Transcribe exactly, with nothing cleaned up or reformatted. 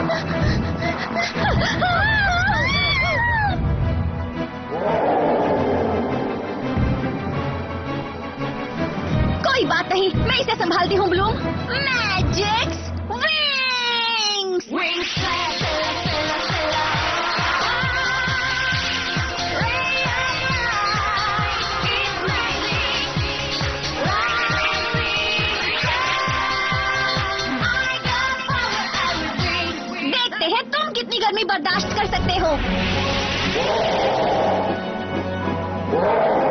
कोई बात नहीं, मैं इसे संभालती हूँ ब्लूम। Magics wings. विंग्स देखते हैं तुम कितनी गर्मी बर्दाश्त कर सकते हो।